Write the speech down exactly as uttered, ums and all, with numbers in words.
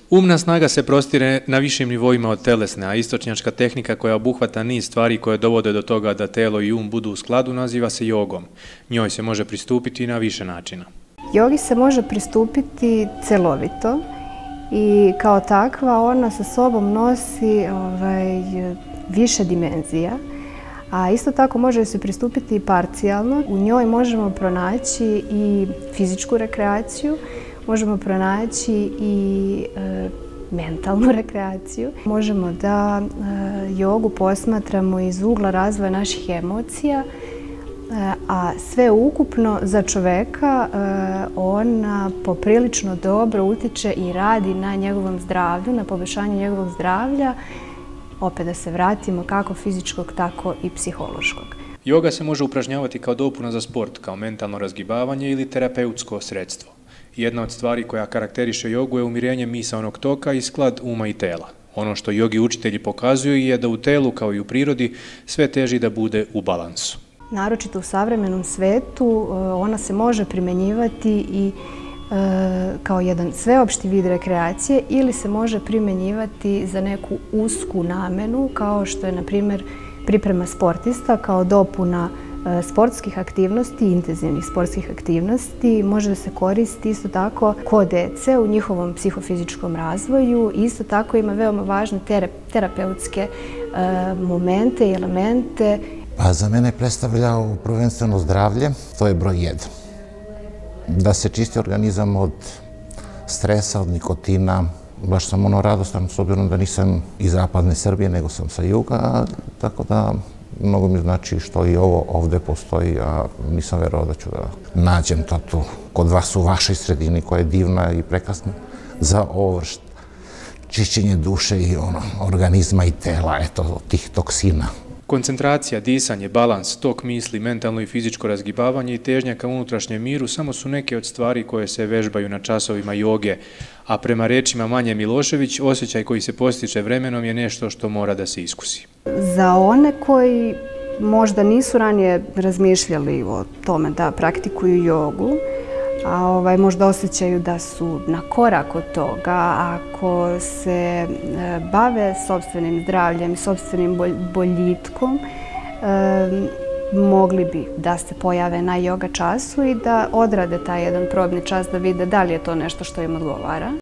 Umna snaga se prostire na višim nivoima od telesne, a istočnjačka tehnika koja obuhvata niz stvari koje dovode do toga da telo i um budu u skladu naziva se jogom. Njoj se može pristupiti na više načina. Jogi se može pristupiti celovito i kao takva ona sa sobom nosi ovaj, više dimenzija, a isto tako može se pristupiti i parcijalno. U njoj možemo pronaći i fizičku rekreaciju, možemo pronaći i e, mentalnu rekreaciju. Možemo da e, jogu posmatramo iz ugla razvoja naših emocija, e, a sve ukupno za čoveka e, ona poprilično dobro utiče i radi na njegovom zdravlju, na poboljšanju njegovog zdravlja, opet da se vratimo kako fizičkog, tako i psihološkog. Joga se može upražnjavati kao dopuna za sport, kao mentalno razgibavanje ili terapeutsko sredstvo. Jedna od stvari koja karakteriše jogu je umirenje misaonog toka i sklad uma i tela. Ono što jogi učitelji pokazuju je da u telu, kao i u prirodi, sve teži da bude u balansu. Naročito u savremenom svetu ona se može primenjivati i kao jedan sveopšti vid rekreacije ili se može primenjivati za neku usku namenu, kao što je, na primjer, priprema sportista kao dopuna sportskih aktivnosti, intenzivnih sportskih aktivnosti. Može da se koristi isto tako kod dece u njihovom psihofizičkom razvoju. Isto tako ima veoma važne terapeutske momente i elemente. Pa za mene predstavlja prvenstveno zdravlje, to je broj jedan. Da se čisti organizam od stresa, od nikotina. Baš sam ono radostan, s obzirom da nisam iz zapadne Srbije, nego sam sa juga, tako da mnogo mi znači što i ovo ovde postoji, a nisam verovao da ću da nađem to tu kod vas u vašoj sredini koja je divna i prekrasna za ovo čišćenje duše i ono, organizma i tela, eto, tih toksina. Koncentracija, disanje, balans, tok misli, mentalno i fizičko razgibavanje i težnja ka unutrašnjem miru samo su neke od stvari koje se vežbaju na časovima joge, a prema rečima Manje Milošević, osjećaj koji se postiče vremenom je nešto što mora da se iskusi. Za one koji možda nisu ranije razmišljali o tome da praktikuju jogu, a ovaj, možda osjećaju da su na korak od toga, ako se e, bave sopstvenim zdravljem i sopstvenim boljitkom, e, mogli bi da se pojave na joga času i da odrade taj jedan probni čas da vide da li je to nešto što im odgovara.